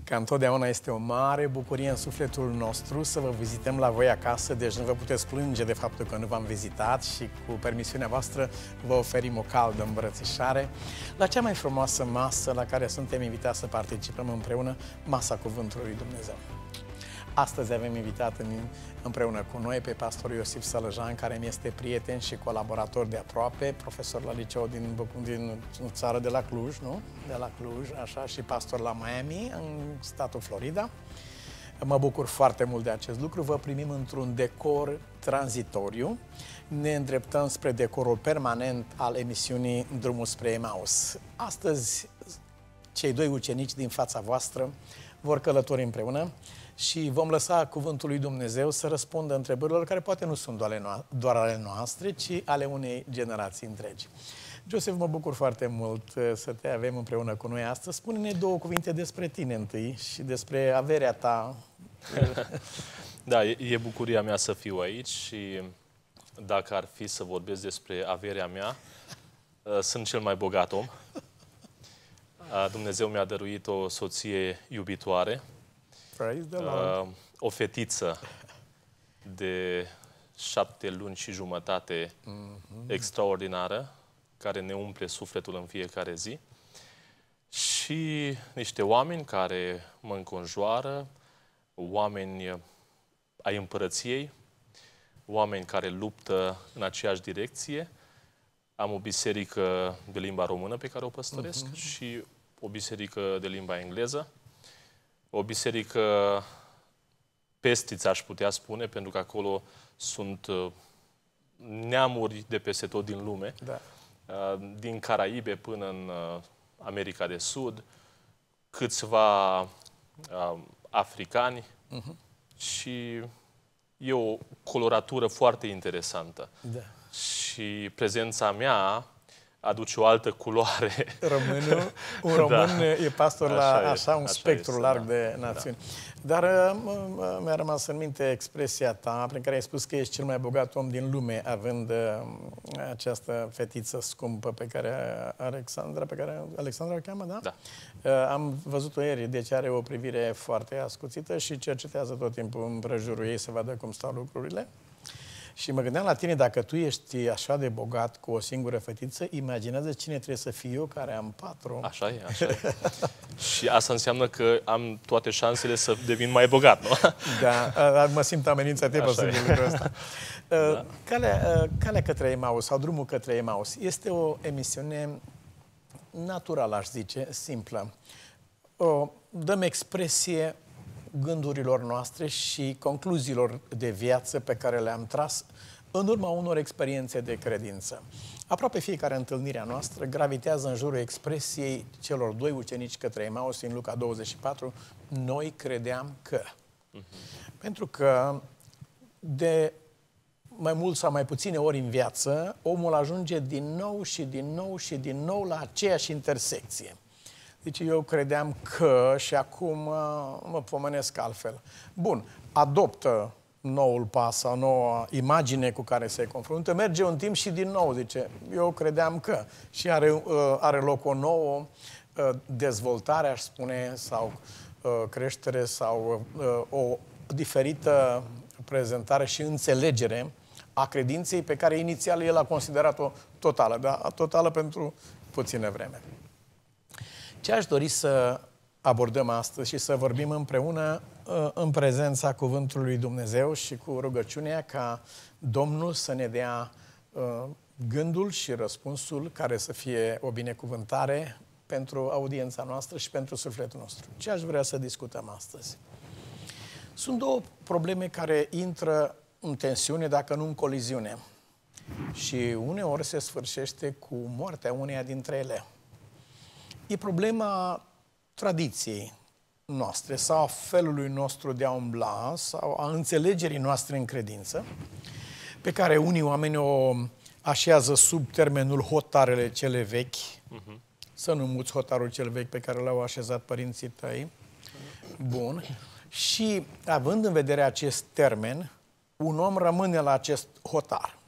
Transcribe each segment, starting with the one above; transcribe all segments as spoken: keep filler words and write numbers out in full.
Ca întotdeauna este o mare bucurie în sufletul nostru să vă vizităm la voi acasă, deci nu vă puteți plânge de faptul că nu v-am vizitat și cu permisiunea voastră vă oferim o caldă îmbrățișare la cea mai frumoasă masă la care suntem invitați să participăm împreună, Masa Cuvântului lui Dumnezeu. Astăzi avem invitat în, împreună cu noi pe pastorul Iosif Sălăjan, care mi este prieten și colaborator de aproape, profesor la liceu din, din țară de la Cluj, nu? De la Cluj, așa, și pastor la Miami, în statul Florida. Mă bucur foarte mult de acest lucru. Vă primim într-un decor tranzitoriu. Ne îndreptăm spre decorul permanent al emisiunii Drumul spre Emaus. Astăzi, cei doi ucenici din fața voastră vor călători împreună și vom lăsa Cuvântul lui Dumnezeu să răspundă întrebărilor care poate nu sunt doar ale noastre, ci ale unei generații întregi. Joseph, mă bucur foarte mult să te avem împreună cu noi astăzi. Spune-ne două cuvinte despre tine întâi și despre averea ta. Da, e, e bucuria mea să fiu aici și dacă ar fi să vorbesc despre averea mea, sunt cel mai bogat om. Dumnezeu mi-a dăruit o soție iubitoare, Uh, o fetiță de șapte luni și jumătate mm-hmm. extraordinară, care ne umple sufletul în fiecare zi, și niște oameni care mă înconjoară, oameni ai împărăției, oameni care luptă în aceeași direcție. Am o biserică de limba română pe care o păstoresc mm-hmm. și o biserică de limba engleză. O biserică pestiță, aș putea spune, pentru că acolo sunt neamuri de peste tot din lume, da. Din Caraibe până în America de Sud, câțiva africani uh-huh. și e o coloratură foarte interesantă. Da. Și prezența mea aduce o altă culoare. Românul, un român da. e pastor la așa, așa un așa spectru este, larg da. de națiuni. Da. Dar mi-a rămas în minte expresia ta prin care ai spus că ești cel mai bogat om din lume, având această fetiță scumpă pe care Alexandra, pe care Alexandra o cheamă, da? Da. Am văzut-o ieri, deci are o privire foarte ascuțită și cercetează tot timpul împrejurul ei să vadă cum stau lucrurile. Și mă gândeam la tine, dacă tu ești așa de bogat cu o singură fetiță, imaginează cine trebuie să fiu eu, care am patru. Așa e, așa e. Și asta înseamnă că am toate șansele să devin mai bogat, nu? Da, mă simt amenințat pe lucrul ăsta. Da. Calea, calea către Emaus, sau drumul către Emaus, este o emisiune naturală, aș zice, simplă. O, dăm expresie gândurilor noastre și concluziilor de viață pe care le-am tras în urma unor experiențe de credință. Aproape fiecare întâlnire a noastră gravitează în jurul expresiei celor doi ucenici către Emaus în Luca douăzeci și patru. Noi credeam că. Uh-huh. Pentru că de mai mult sau mai puține ori în viață, omul ajunge din nou și din nou și din nou la aceeași intersecție. Deci eu credeam că și acum mă pomenesc altfel. Bun, adoptă noul pas sau noua imagine cu care se confruntă, merge un timp și din nou zice, eu credeam că. Și are, are loc o nouă dezvoltare, aș spune, sau creștere, sau o diferită prezentare și înțelegere a credinței pe care inițial el a considerat-o totală, dar totală pentru puțină vreme. Ce aș dori să abordăm astăzi și să vorbim împreună în prezența Cuvântului lui Dumnezeu și cu rugăciunea ca Domnul să ne dea gândul și răspunsul care să fie o binecuvântare pentru audiența noastră și pentru sufletul nostru. Ce aș vrea să discutăm astăzi? Sunt două probleme care intră în tensiune, dacă nu în coliziune. Și uneori se sfârșește cu moartea uneia dintre ele. E problema tradiției noastre sau a felului nostru de a umbla sau a înțelegerii noastre în credință, pe care unii oameni o așează sub termenul hotarele cele vechi. Uh-huh. Să nu muți hotarul cel vechi pe care l-au așezat părinții tăi. Bun. Și având în vedere acest termen, un om rămâne la acest hotar.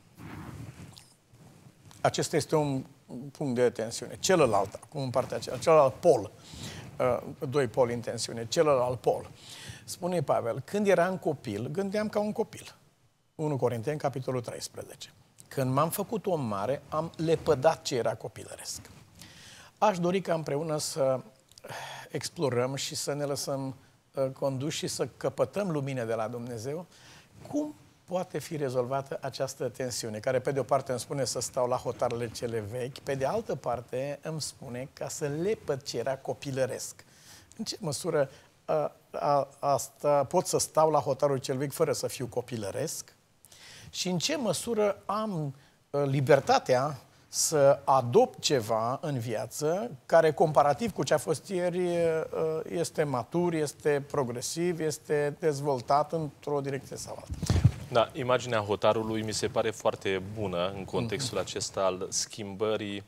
Acesta este un punct de tensiune. Celălalt, acum în partea aceea, celălalt pol doi poli în tensiune, celălalt pol. Spune Pavel, când eram copil, gândeam ca un copil. unu Corinteni, capitolul treisprezece. Când m-am făcut om mare, am lepădat ce era copilăresc. Aș dori ca împreună să explorăm și să ne lăsăm conduși și să căpătăm lumină de la Dumnezeu. Cum poate fi rezolvată această tensiune, care pe de o parte îmi spune să stau la hotarele cele vechi, pe de altă parte îmi spune ca să lepăd ce era copilăresc. În ce măsură a, a, asta, pot să stau la hotarul cel vechi fără să fiu copilăresc? Și în ce măsură am a, libertatea să adopt ceva în viață care, comparativ cu ce a fost ieri, este matur, este progresiv, este dezvoltat într-o direcție sau alta. Da, imaginea hotarului mi se pare foarte bună în contextul acesta al schimbării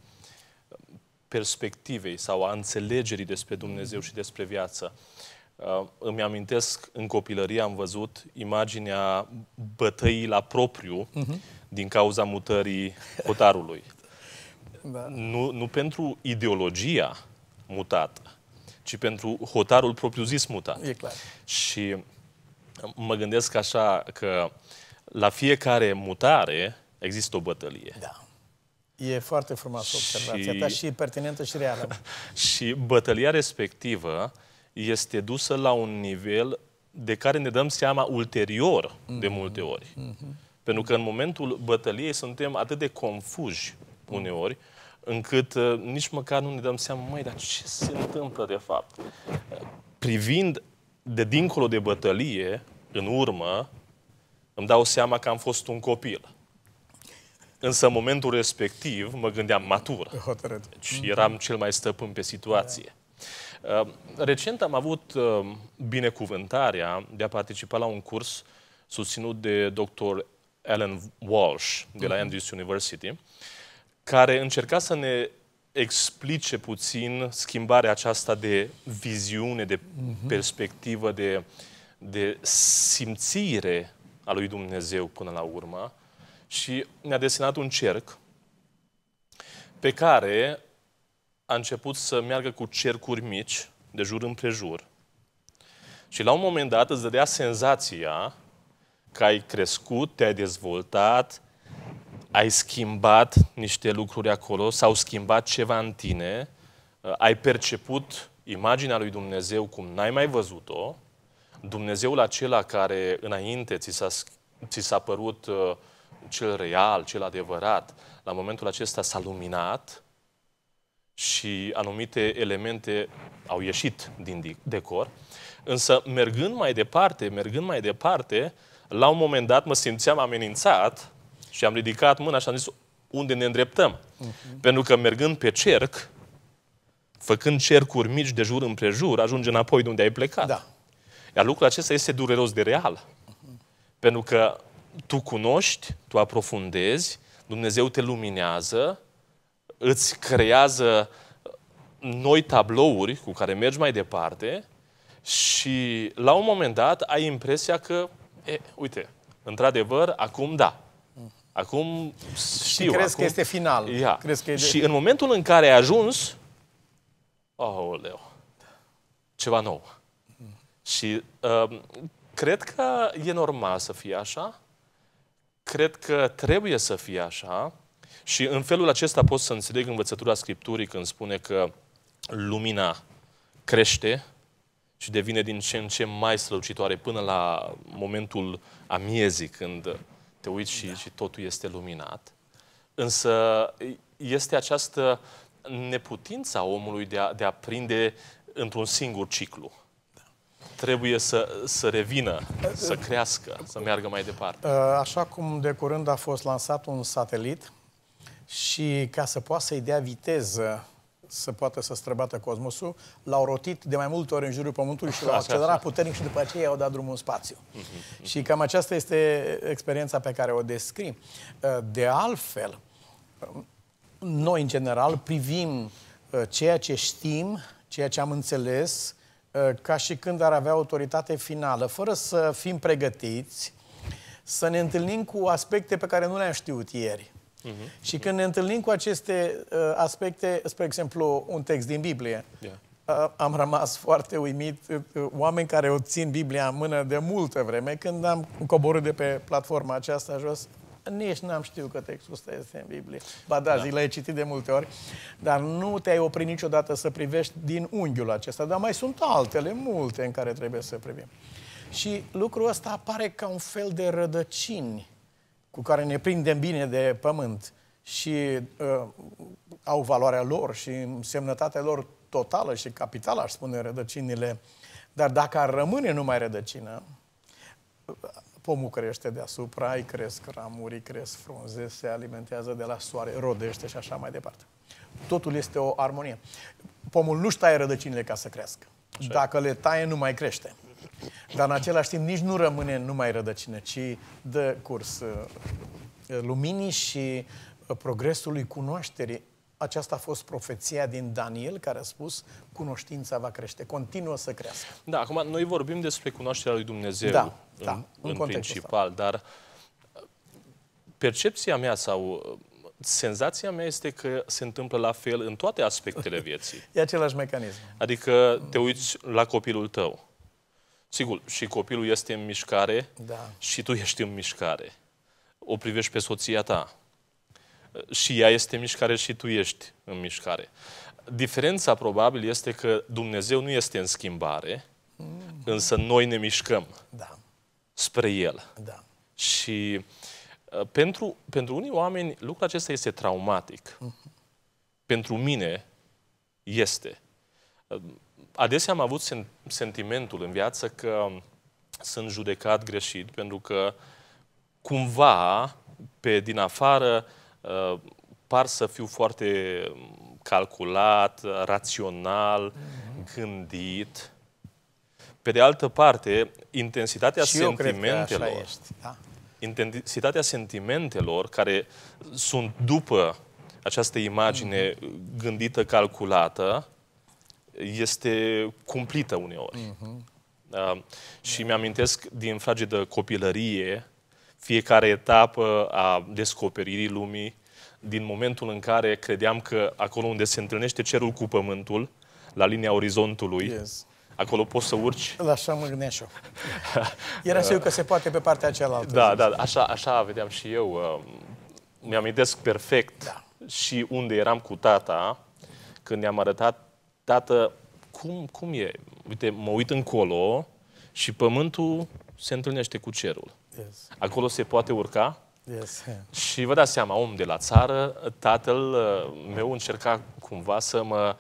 perspectivei sau a înțelegerii despre Dumnezeu și despre viață. Uh, îmi amintesc, în copilărie am văzut imaginea bătăii la propriu uh-huh. din cauza mutării hotarului. Da. Nu, nu pentru ideologia mutată, ci pentru hotarul propriu-zis mutat. E clar. Și mă gândesc așa că la fiecare mutare există o bătălie. Da. E foarte frumoasă observația ta și pertinentă și reală. Și bătălia respectivă este dusă la un nivel de care ne dăm seama ulterior mm-hmm. de multe ori. Mm-hmm. Pentru că în momentul bătăliei suntem atât de confuzi uneori, încât uh, nici măcar nu ne dăm seama, măi, dar ce se întâmplă de fapt? Privind de dincolo de bătălie, în urmă, îmi dau seama că am fost un copil. Însă în momentul respectiv mă gândeam matur. Hotărât. Deci eram cel mai stăpân pe situație. Uh, recent am avut uh, binecuvântarea de a participa la un curs susținut de doctor Alan Walsh de la Andrews University, care încerca să ne explice puțin schimbarea aceasta de viziune, de perspectivă, de, de simțire a lui Dumnezeu până la urmă. Și ne-a desenat un cerc pe care a început să meargă cu cercuri mici, de jur împrejur. Și la un moment dat îți dădea senzația că ai crescut, te-ai dezvoltat, ai schimbat niște lucruri acolo, s-au schimbat ceva în tine, ai perceput imaginea lui Dumnezeu cum n-ai mai văzut-o, Dumnezeul acela care înainte ți s-a, ți s-a părut uh, cel real, cel adevărat, la momentul acesta s-a luminat și anumite elemente au ieșit din decor. Însă, mergând mai departe, mergând mai departe, la un moment dat mă simțeam amenințat și am ridicat mâna și am zis, unde ne îndreptăm? Uh-huh. Pentru că mergând pe cerc, făcând cercuri mici de jur împrejur, ajungi înapoi de unde ai plecat. Da. Iar lucrul acesta este dureros de real. Uh-huh. Pentru că tu cunoști, tu aprofundezi, Dumnezeu te luminează, îți creează noi tablouri cu care mergi mai departe și la un moment dat ai impresia că, e, uite, într-adevăr, acum da. Acum știu. Și crezi acum, că este final. Ia. Crezi că e de... Și în momentul în care ai ajuns, aoleu, ceva nou. Mm. Și uh, cred că e normal să fie așa. Cred că trebuie să fie așa. Și în felul acesta pot să înțeleg învățătura Scripturii când spune că lumina crește și devine din ce în ce mai strălucitoare până la momentul amiezii, când te uiți și, da. și totul este luminat. Însă este această neputință a omului de a, de a prinde într-un singur ciclu. Da. Trebuie să, să revină, să crească, să meargă mai departe. Așa cum de curând a fost lansat un satelit și ca să poată să-i dea viteză, să poată să străbată cosmosul, l-au rotit de mai multe ori în jurul Pământului și l-au accelerat puternic și după aceea i-au dat drumul în spațiu. Uh-huh. Și cam aceasta este experiența pe care o descrim. De altfel, noi, în general, privim ceea ce știm, ceea ce am înțeles, ca și când ar avea autoritate finală, fără să fim pregătiți, să ne întâlnim cu aspecte pe care nu le-am știut ieri. Uh-huh. Și când ne întâlnim cu aceste uh, aspecte, spre exemplu, un text din Biblie, yeah. am rămas foarte uimit. Oameni care o țin Biblia în mână de multă vreme, când am coborât de pe platforma aceasta jos, nici n-am știut că textul ăsta este în Biblie. Ba da, da. zi l-ai citit de multe ori, dar nu te-ai oprit niciodată să privești din unghiul acesta. Dar mai sunt altele, multe, în care trebuie să privim. Și lucrul ăsta apare ca un fel de rădăcini cu care ne prindem bine de pământ și uh, au valoarea lor și însemnătatea lor totală și capitală, aș spune, rădăcinile. Dar dacă ar rămâne numai rădăcină, pomul crește deasupra, îi cresc ramuri, cresc frunze, se alimentează de la soare, rodește și așa mai departe. Totul este o armonie. Pomul nu-și taie rădăcinile ca să crească. Așa. Dacă le taie, nu mai crește. Dar în același timp nici nu rămâne numai rădăcină, ci dă curs luminii și progresului cunoașterii. Aceasta a fost profeția din Daniel, care a spus, cunoștința va crește, continuă să crească. Da, acum noi vorbim despre cunoașterea lui Dumnezeu, da, în, da, în, în principal, ăsta. Dar percepția mea sau senzația mea este că se întâmplă la fel în toate aspectele vieții. E același mecanism. Adică te uiți la copilul tău. Sigur, și copilul este în mișcare, da. Și tu ești în mișcare. O privești pe soția ta. Și ea este în mișcare și tu ești în mișcare. Diferența probabil este că Dumnezeu nu este în schimbare, mm. însă noi ne mișcăm da. spre El. Da. Și uh, pentru, pentru unii oameni lucrul acesta este traumatic. Mm-hmm. Pentru mine este. Uh, adesea am avut sen sentimentul în viață că sunt judecat greșit, pentru că cumva, pe din afară, Uh, par să fiu foarte calculat, rațional, mm-hmm. gândit. Pe de altă parte, intensitatea și sentimentelor, eu cred că așa ești, da. intensitatea sentimentelor care sunt după această imagine mm-hmm. gândită, calculată, este cumplită uneori. Mm-hmm. uh, și mi-amintesc din fragedă copilărie fiecare etapă a descoperirii lumii, din momentul în care credeam că acolo unde se întâlnește cerul cu pământul, la linia orizontului, yes. acolo poți să urci. La așa mă gândeam și eu. Era sigur că se poate pe partea cealaltă. Da, da, așa, așa vedeam și eu. Mi-amintesc perfect da. și unde eram cu tata, când i-am arătat, tată, cum, cum e? Uite, mă uit încolo și pământul se întâlnește cu cerul. Yes. Acolo se poate urca. Yes. Și vă dați seama, om de la țară, tatăl meu încerca cumva să mă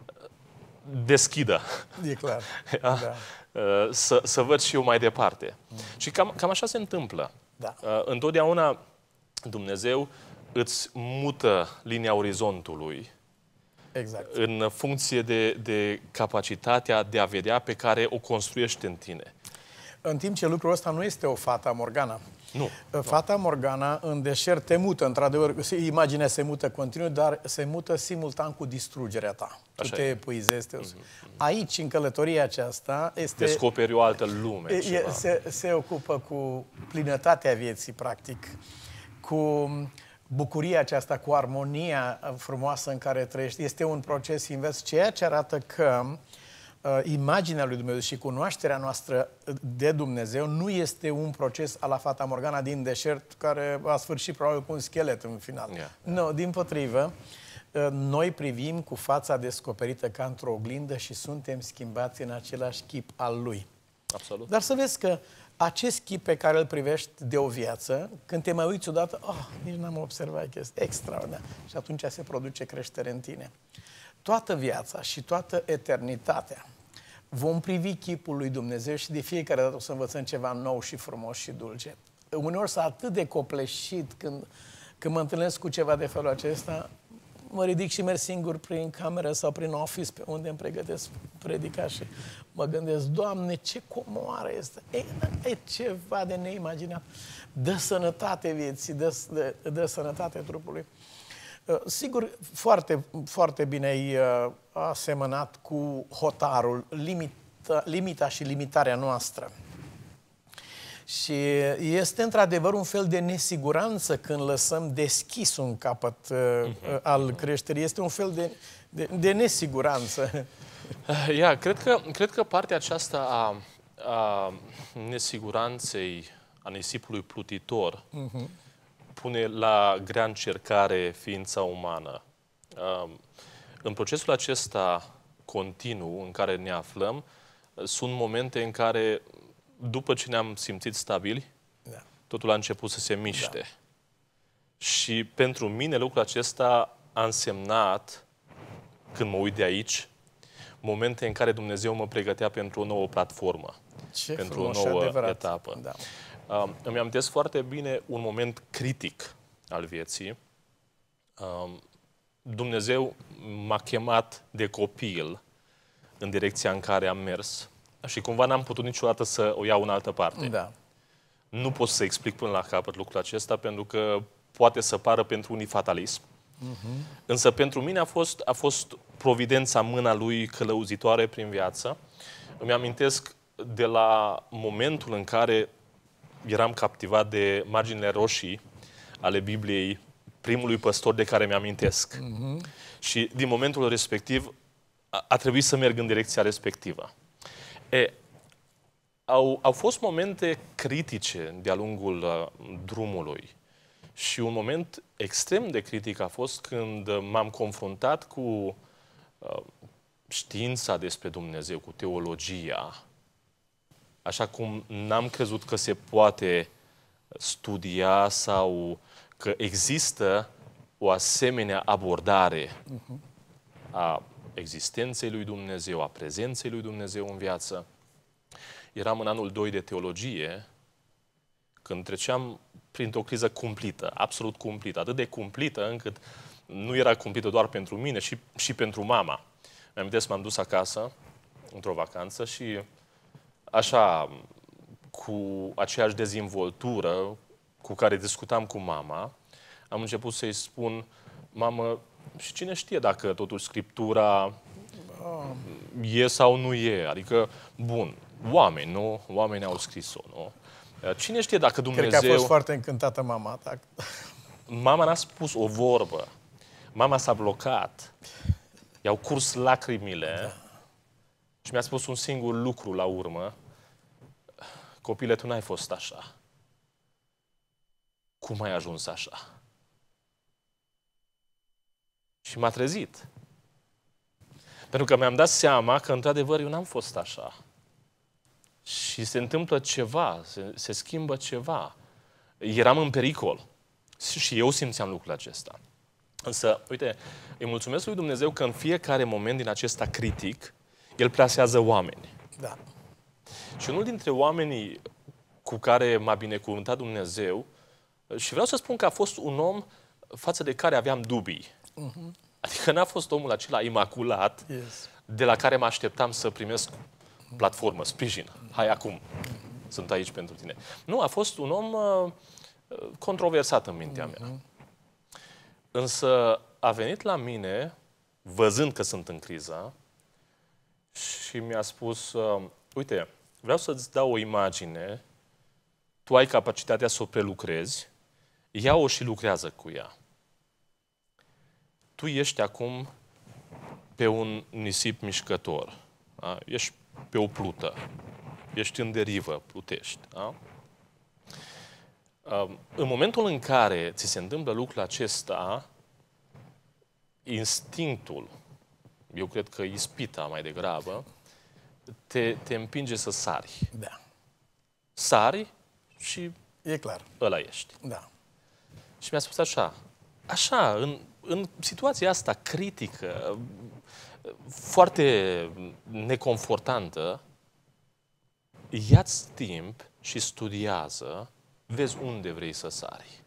deschidă. E clar. Da. Să, să văd și eu mai departe. Mm. Și cam, cam așa se întâmplă. Da. Întotdeauna Dumnezeu îți mută linia orizontului. Exact. În funcție de, de capacitatea de a vedea pe care o construiește în tine. În timp ce lucrul ăsta nu este o fata Morgana. Nu. Fata Morgana în deșert te mută, într-adevăr, imaginea se mută continuu, dar se mută simultan cu distrugerea ta. Tu te epuizezi. Te... Mm-hmm. Aici, în călătoria aceasta, este... descoperi o altă lume. E, se, se ocupă cu plinătatea vieții, practic, cu bucuria aceasta, cu armonia frumoasă în care trăiești. Este un proces invers, ceea ce arată că uh, imaginea lui Dumnezeu și cunoașterea noastră de Dumnezeu nu este un proces a la Fata Morgana din deșert, care a sfârșit probabil cu un schelet în final. Yeah. Nu, dimpotrivă, uh, noi privim cu fața descoperită ca într-o oglindă și suntem schimbați în același chip al Lui. Absolut. Dar să vezi că acest chip pe care îl privești de o viață, când te mai uiți odată, oh, nici n-am observat că este extraordinar. Și atunci se produce creștere în tine. Toată viața și toată eternitatea vom privi chipul lui Dumnezeu și de fiecare dată o să învățăm ceva nou și frumos și dulce. Uneori sunt atât de copleșit când, când mă întâlnesc cu ceva de felul acesta, mă ridic și merg singur prin cameră sau prin office pe unde îmi pregătesc predica și mă gândesc, Doamne, ce comoară este! E, e ceva de neimaginat. Dă sănătate vieții, dă, dă, dă sănătate trupului. Uh, sigur, foarte, foarte bine ai uh, asemănat cu hotarul, limita, limita și limitarea noastră. Și este într-adevăr un fel de nesiguranță când lăsăm deschis un capăt uh, al creșterii. Este un fel de, de, de nesiguranță. Ia, cred că, cred că partea aceasta a, a nesiguranței, a nisipului plutitor, uh-huh. pune la grea încercare ființa umană. În procesul acesta continuu în care ne aflăm, sunt momente în care, după ce ne-am simțit stabili, da. totul a început să se miște. Da. Și pentru mine lucrul acesta a însemnat, când mă uit de aici, momente în care Dumnezeu mă pregătea pentru o nouă platformă, Ce pentru o frumos, nouă adevărat. etapă. Da. Uh, îmi amintesc foarte bine un moment critic al vieții. Uh, Dumnezeu m-a chemat de copil în direcția în care am mers și cumva n-am putut niciodată să o iau în altă parte. Da. Nu pot să explic până la capăt lucrul acesta, pentru că poate să pară pentru unii fatalism. Uh-huh. Însă pentru mine a fost, a fost providența, mâna lui călăuzitoare prin viață. Îmi amintesc de la momentul în care eram captivat de marginile roșii ale Bibliei primului păstor de care mi-amintesc. Uh-huh. Și din momentul respectiv a, a trebuit să merg în direcția respectivă. E, au, au fost momente critice de-a lungul uh, drumului. Și un moment extrem de critic a fost când m-am confruntat cu uh, știința despre Dumnezeu, cu teologia, așa cum n-am crezut că se poate studia sau că există o asemenea abordare a existenței lui Dumnezeu, a prezenței lui Dumnezeu în viață. Eram în anul doi de teologie, când treceam printr-o criză cumplită, absolut cumplită, atât de cumplită încât nu era cumplită doar pentru mine, și, și pentru mama. Mi-amintesc, m-am dus acasă, într-o vacanță, și așa, cu aceeași dezvoltură cu care discutam cu mama, am început să-i spun: mamă, și cine știe dacă totuși Scriptura e sau nu e? Adică, bun, oameni, nu? Oamenii au scris-o, nu? Cine știe dacă Dumnezeu... Cred că a fost foarte încântată mama ta. Mama n-a spus o vorbă. Mama s-a blocat. I-au curs lacrimile. Da. Și mi-a spus un singur lucru la urmă: copile, tu n-ai fost așa. Cum ai ajuns așa? Și m-a trezit. Pentru că mi-am dat seama că, într-adevăr, eu n-am fost așa. Și se întâmplă ceva, se, se schimbă ceva. Eram în pericol. Și eu simțeam lucrul acesta. Însă, uite, îi mulțumesc lui Dumnezeu că în fiecare moment din acesta critic, El plasează oameni. Da. Și unul dintre oamenii cu care m-a binecuvântat Dumnezeu, și vreau să spun că a fost un om față de care aveam dubii. Uh-huh. Adică n-a fost omul acela imaculat, yes, de la care mă așteptam să primesc platformă, sprijin. Hai acum, sunt aici pentru tine. Nu, a fost un om uh, controversat în mintea mea. Uh-huh. Însă a venit la mine, văzând că sunt în criză, și mi-a spus: uh, uite, vreau să-ți dau o imagine, tu ai capacitatea să o prelucrezi, ia-o și lucrează cu ea. Tu ești acum pe un nisip mișcător, da? Ești pe o plută, ești în derivă, plutești. Da? În momentul în care ți se întâmplă lucrul acesta, instinctul, eu cred că ispita mai degrabă, te, te împinge să sari. Da. Sari și e clar, ăla ești. Da. Și mi-a spus așa, așa, în, în situația asta critică, foarte neconfortantă, ia-ți timp și studiază, vezi unde vrei să sari.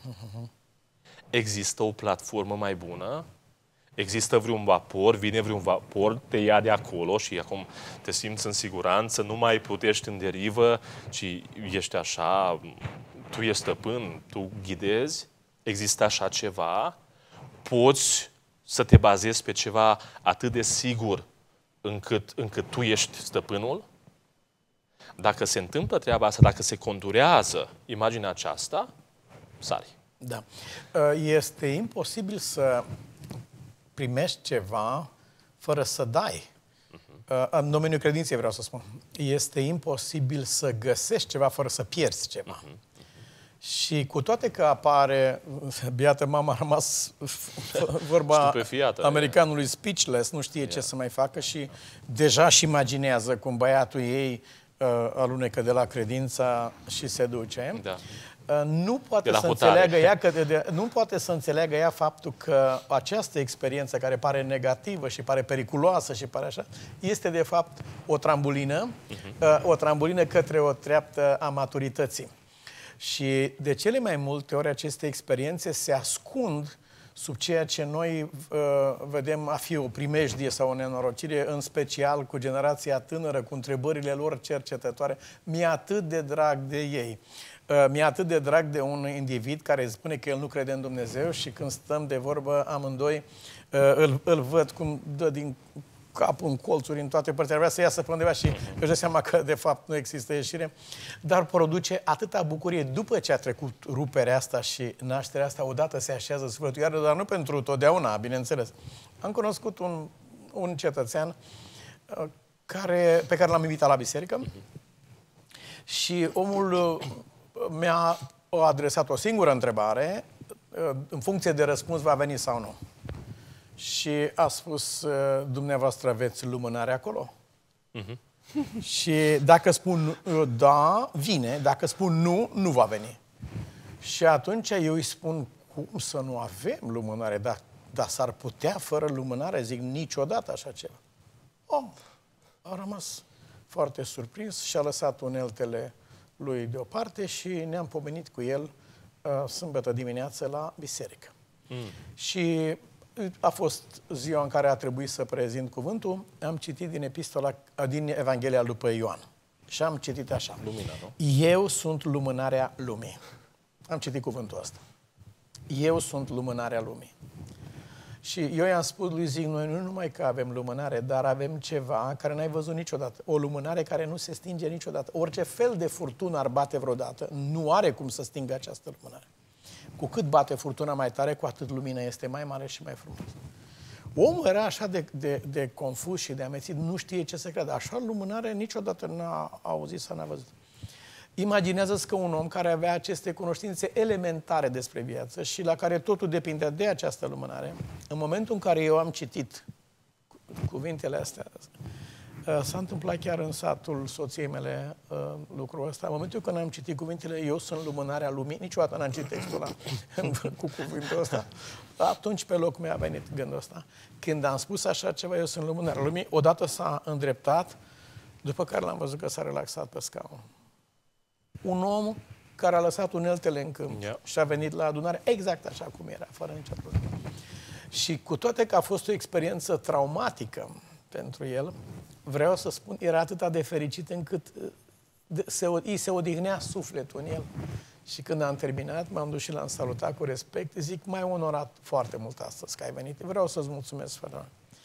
Există o platformă mai bună? Există vreun vapor, vine vreun vapor, te ia de acolo și acum te simți în siguranță, nu mai plutești în derivă, ci ești așa, tu ești stăpân, tu ghidezi. Există așa ceva? Poți să te bazezi pe ceva atât de sigur încât, încât tu ești stăpânul? Dacă se întâmplă treaba asta, dacă se conturează imaginea aceasta, sari. Da. Este imposibil să primești ceva fără să dai. Uh-huh. În domeniul credinței vreau să spun. Este imposibil să găsești ceva fără să pierzi ceva. Uh-huh. Și cu toate că apare, biată mama a rămas vorba americanului speechless, nu știe yeah. ce să mai facă și deja își imaginează cum băiatul ei uh, alunecă de la credința și se duce. Da. Uh, nu poate să înțeleagă ea că de, de, nu poate să înțeleagă ea faptul că această experiență care pare negativă și pare periculoasă și pare așa, este de fapt o trambulină, uh-huh. uh, o trambulină către o treaptă a maturității. Și de cele mai multe ori aceste experiențe se ascund sub ceea ce noi uh, vedem a fi o primejdie sau o nenorocire, în special cu generația tânără, cu întrebările lor cercetătoare. Mi-e atât de drag de ei. Uh, mi-e atât de drag de un individ care spune că el nu crede în Dumnezeu și când stăm de vorbă amândoi, uh, îl, îl văd cum dă din capul în colțuri, în toate părțile. Vrea să iasă pe undeva și își dă seama că, de fapt, nu există ieșire. Dar produce atâta bucurie după ce a trecut ruperea asta și nașterea asta, odată se așează sufletul, iar dar nu pentru totdeauna, bineînțeles. Am cunoscut un, un cetățean uh, care, pe care l-am invitat la biserică și omul uh, mi-a adresat o singură întrebare, uh, în funcție de răspuns va veni sau nu. Și a spus, dumneavoastră aveți lumânare acolo? Uh-huh. Și dacă spun da, vine. Dacă spun nu, nu va veni. Și atunci eu îi spun, cum să nu avem lumânare? Dar, dar s-ar putea fără lumânare? Zic, niciodată așa ceva. Oh, a rămas foarte surprins și a lăsat uneltele lui deoparte și ne-am pomenit cu el uh, sâmbătă dimineață la biserică. Mm. Și a fost ziua în care a trebuit să prezint cuvântul. Am citit din epistola, din Evanghelia după Ioan. Și am citit așa. Lumina, nu? Eu sunt lumânarea lumii. Am citit cuvântul ăsta. Eu sunt lumânarea lumii. Și eu i-am spus lui, zic, noi nu numai că avem lumânare, dar avem ceva care n-ai văzut niciodată. O lumânare care nu se stinge niciodată. Orice fel de furtună ar bate vreodată, nu are cum să stingă această lumânare. Cu cât bate furtuna mai tare, cu atât lumina este mai mare și mai frumoasă. Omul era așa de, de, de confuz și de amețit, nu știe ce să creadă. Așa lumânare niciodată n-a auzit sau n-a văzut. Imaginează-ți că un om care avea aceste cunoștințe elementare despre viață și la care totul depindea de această lumânare, în momentul în care eu am citit cuvintele astea, s-a întâmplat chiar în satul soției mele uh, lucrul ăsta. În momentul când am citit cuvintele, eu sunt lumânarea lumii, niciodată n-am citit textul ăla cu cuvântul ăsta. Atunci pe loc mi-a venit gândul ăsta. Când am spus așa ceva, eu sunt lumânarea lumii, odată s-a îndreptat, după care l-am văzut că s-a relaxat pe scaun. Un om care a lăsat uneltele în câmp yeah. și a venit la adunare exact așa cum era, fără nicio problemă. Și cu toate că a fost o experiență traumatică pentru el, vreau să spun, era atât de fericit încât se, îi se odihnea sufletul în el. Și când am terminat, m-am dus și l-am salutat cu respect. Zic, m-ai onorat foarte mult astăzi că ai venit. Vreau să-ți mulțumesc, fără.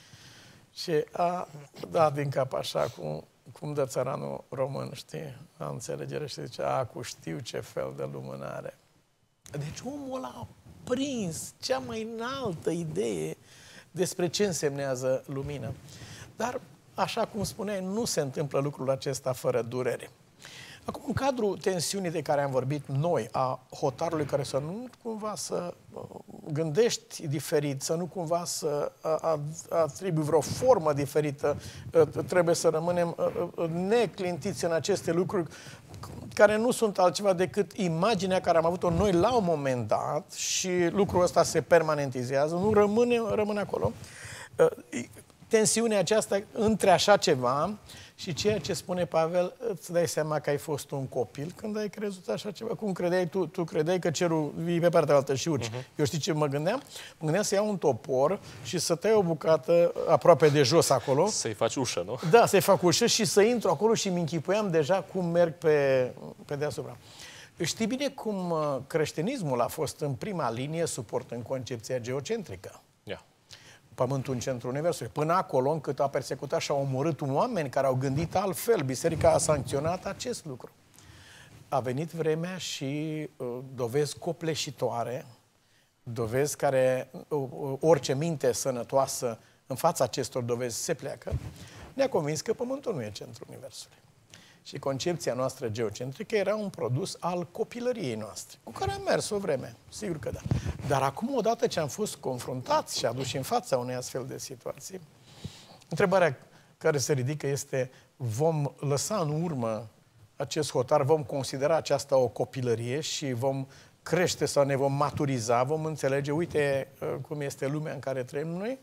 Și a dat din cap așa, cum, cum dă țăranul român, știi? La înțelegere și zice, a, cu știu ce fel de lumânare. Deci omul ăla a prins cea mai înaltă idee despre ce însemnează lumină. Dar, așa cum spuneai, nu se întâmplă lucrul acesta fără durere. Acum, în cadrul tensiunii de care am vorbit noi, a hotarului care să nu cumva să gândești diferit, să nu cumva să atribui vreo formă diferită, trebuie să rămânem neclintiți în aceste lucruri care nu sunt altceva decât imaginea care am avut-o noi la un moment dat și lucrul ăsta se permanentizează, nu rămâne, rămâne acolo. Tensiunea aceasta între așa ceva și ceea ce spune Pavel, îți dai seama că ai fost un copil când ai crezut așa ceva. Cum credeai tu? Tu credeai că cerul vii pe partea altă și urci. Uh-huh. Eu știi ce mă gândeam? Mă gândeam să iau un topor și să tai o bucată aproape de jos acolo. Să-i faci ușă, nu? Da, să-i fac ușă și să intru acolo și mi închipuiam deja cum merg pe, pe deasupra. Știi bine cum creștinismul a fost în prima linie suportând concepția geocentrică. Yeah. Pământul în centrul Universului. Până acolo, încât a persecutat și a omorât oameni care au gândit altfel. Biserica a sancționat acest lucru. A venit vremea și uh, dovezi copleșitoare, dovezi care, uh, orice minte sănătoasă în fața acestor dovezi se pleacă, ne-a convins că Pământul nu e centrul Universului. Și concepția noastră geocentrică era un produs al copilăriei noastre, cu care am mers o vreme, sigur că da. Dar acum, odată ce am fost confruntați și aduși în fața unei astfel de situații, întrebarea care se ridică este: vom lăsa în urmă acest hotar, vom considera aceasta o copilărie și vom crește sau ne vom maturiza, vom înțelege, uite cum este lumea în care trăim noi?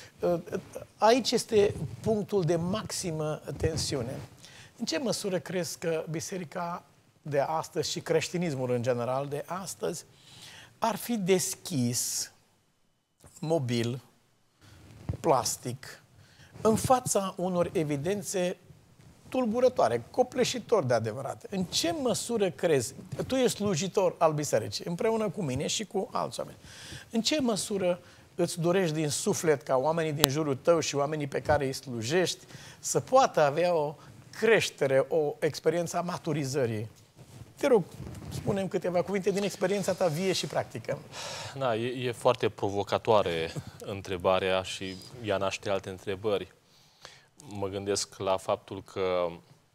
Aici este punctul de maximă tensiune. În ce măsură crezi că biserica de astăzi și creștinismul în general de astăzi ar fi deschis, mobil, plastic, în fața unor evidențe tulburătoare, copleșitor de adevărate? În ce măsură crezi, tu ești slujitor al bisericii, împreună cu mine și cu alți oameni, în ce măsură îți dorești din suflet ca oamenii din jurul tău și oamenii pe care îi slujești să poată avea o creștere, o experiență a maturizării? Te rog, spune-mi câteva cuvinte din experiența ta vie și practică. Da, e, e foarte provocatoare întrebarea și ea naște alte întrebări. Mă gândesc la faptul că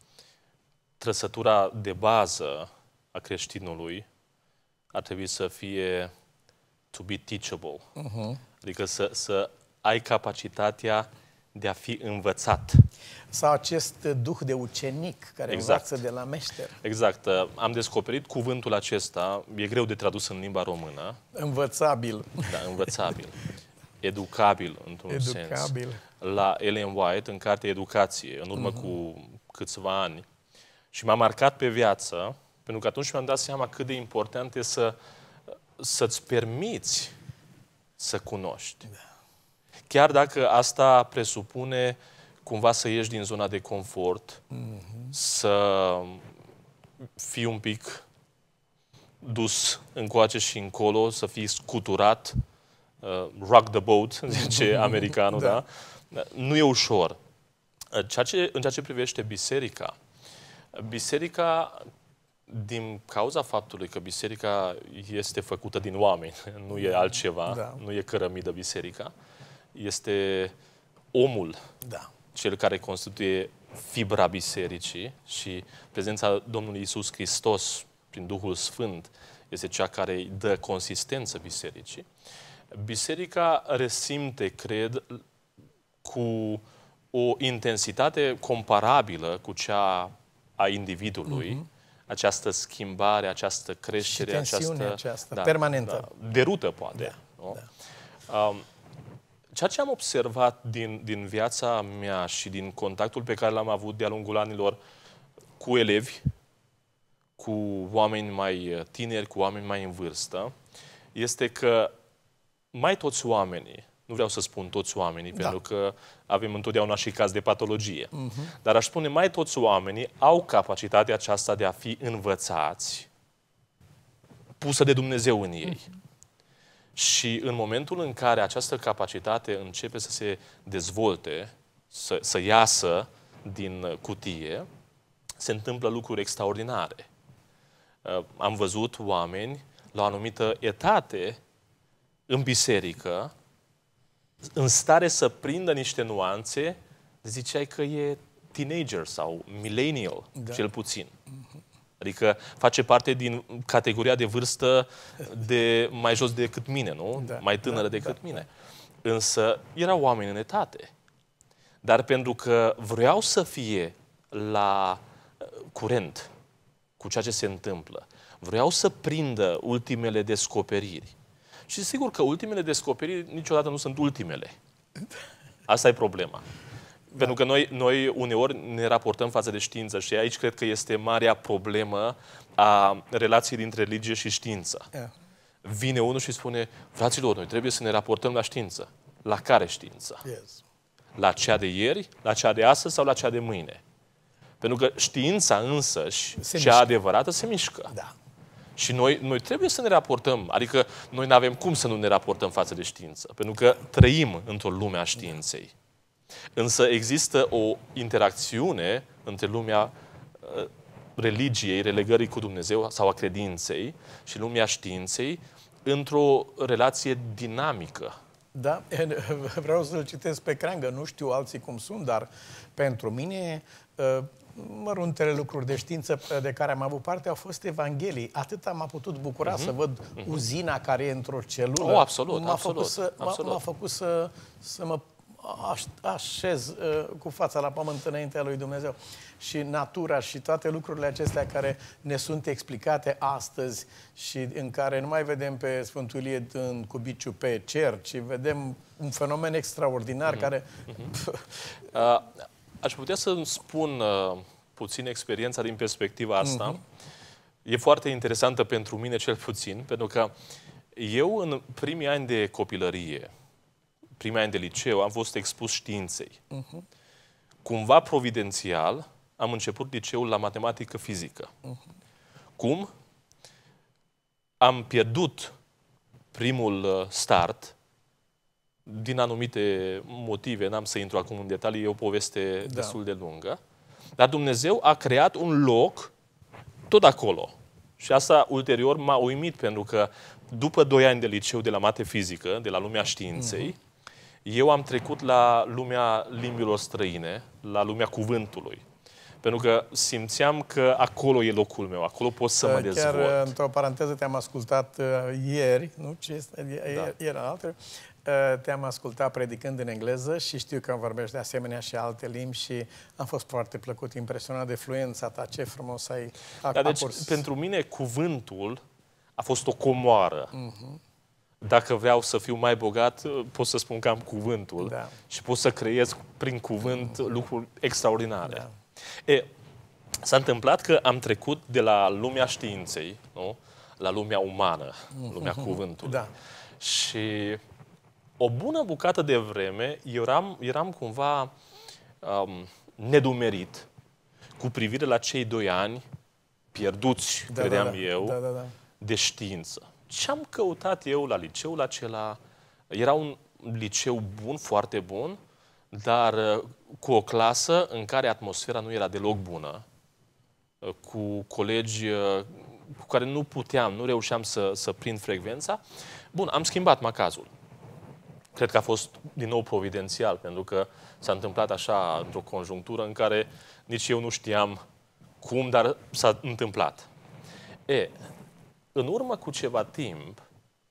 trăsătura de bază a creștinului ar trebui să fie to be teachable. Uh-huh. Adică să, să ai capacitatea de a fi învățat. Sau acest duh de ucenic care exact. învață de la meșter. Exact. Am descoperit cuvântul acesta, e greu de tradus în limba română. Învățabil. Da, învățabil. Educabil, într-un Educabil. sens. La Ellen White, în cartea Educație, în urmă uh-huh. cu câțiva ani. Și m-a marcat pe viață, pentru că atunci mi-am dat seama cât de important e să, să-ți permiți să cunoști. Da. Chiar dacă asta presupune cumva să ieși din zona de confort, mm-hmm. să fii un pic dus încoace și încolo, să fii scuturat, uh, rock the boat, zice americanul, da. da? Nu e ușor. Ceea ce, în ceea ce privește biserica, biserica, din cauza faptului că biserica este făcută din oameni, nu e altceva, da. nu e cărămidă biserica, este omul, da. cel care constituie fibra bisericii, și prezența Domnului Iisus Hristos prin Duhul Sfânt este cea care îi dă consistență bisericii. Biserica resimte, cred, cu o intensitate comparabilă cu cea a individului, mm-hmm. această schimbare, această creștere, și tensiunea această, aceasta, da, permanentă. Da, derută, poate. Da, nu? Da. Um, Ceea ce am observat din, din viața mea și din contactul pe care l-am avut de-a lungul anilor cu elevi, cu oameni mai tineri, cu oameni mai în vârstă, este că mai toți oamenii, nu vreau să spun toți oamenii, da. pentru că avem întotdeauna și caz de patologie, uh-huh. dar aș spune mai toți oamenii au capacitatea aceasta de a fi învățați, pusă de Dumnezeu în ei. Uh-huh. Și în momentul în care această capacitate începe să se dezvolte, să, să iasă din cutie, se întâmplă lucruri extraordinare. Am văzut oameni la o anumită etate în biserică, în stare să prindă niște nuanțe, ziceai că e teenager sau millennial, da. cel puțin. Adică face parte din categoria de vârstă de mai jos decât mine, nu? Da, mai tânără da, decât da, mine. Da. Însă erau oameni în etate. Dar pentru că vreau să fie la curent cu ceea ce se întâmplă, vreau să prindă ultimele descoperiri. Și sigur că ultimele descoperiri niciodată nu sunt ultimele. Asta e problema. Da. Pentru că noi, noi uneori ne raportăm față de știință și aici cred că este marea problemă a relației dintre religie și știință. Yeah. Vine unul și spune, fraților, noi trebuie să ne raportăm la știință. La care știință? Yes. La cea de ieri, la cea de astăzi sau la cea de mâine? Pentru că știința însăși, se cea mișcă. adevărată, se mișcă. Da. Și noi, noi trebuie să ne raportăm, adică noi nu avem cum să nu ne raportăm față de știință, pentru că trăim într-o lume a științei. Însă există o interacțiune între lumea uh, religiei, relegării cu Dumnezeu sau a credinței și lumea științei într-o relație dinamică. Da, vreau să-l citesc pe Creangă, nu știu alții cum sunt, dar pentru mine măruntele lucruri de știință de care am avut parte au fost Evanghelii. Atât am putut bucura uh-huh. să văd uh-huh. uzina care e într-o celulă. Oh, absolut, m-a absolut. Făcut să, absolut. M-a făcut să, să mă așez uh, cu fața la pământ înaintea lui Dumnezeu. Și natura și toate lucrurile acestea care ne sunt explicate astăzi și în care nu mai vedem pe Sfântul Ilie în cubiciu pe cer, ci vedem un fenomen extraordinar uh-huh. care... Uh-huh. uh, aș putea să-mi spun uh, puțin experiența din perspectiva asta. Uh-huh. E foarte interesantă pentru mine cel puțin, pentru că eu în primii ani de copilărie, primii ani de liceu, am fost expus științei. Uh-huh. Cumva providențial am început liceul la matematică fizică. Uh-huh. Cum? Am pierdut primul start din anumite motive, n-am să intru acum în detalii, e o poveste da. destul de lungă, dar Dumnezeu a creat un loc tot acolo. Și asta ulterior m-a uimit, pentru că după doi ani de liceu de la mate fizică, de la lumea științei, uh-huh. eu am trecut la lumea limbilor străine, la lumea cuvântului. Pentru că simțeam că acolo e locul meu, acolo pot să mă dezvolt. Chiar, într-o paranteză, te-am ascultat uh, ieri, nu? Ce este? Ieri, da. ieri altă, uh, te-am ascultat predicând în engleză și știu că vorbești de asemenea și alte limbi și am fost foarte plăcut, impresionat de fluența ta, ce frumos ai da, deci, pentru mine, cuvântul a fost o comoară. Uh-huh. Dacă vreau să fiu mai bogat, pot să spun că am cuvântul da. și pot să creez prin cuvânt uh-huh. lucruri extraordinare. Da. E, s-a întâmplat că am trecut de la lumea științei, nu? La lumea umană, lumea cuvântului. Da. Și o bună bucată de vreme eram, eram cumva um, nedumerit cu privire la cei doi ani pierduți, da, credeam da, da. eu, da, da, da. de știință. Ce am căutat eu la liceul acela? Era un liceu bun, foarte bun, dar cu o clasă în care atmosfera nu era deloc bună, cu colegi cu care nu puteam, nu reușeam să, să prind frecvența. Bun, am schimbat macazul. Cred că a fost din nou providențial, pentru că s-a întâmplat așa într-o conjunctură în care nici eu nu știam cum, dar s-a întâmplat. E, în urmă cu ceva timp,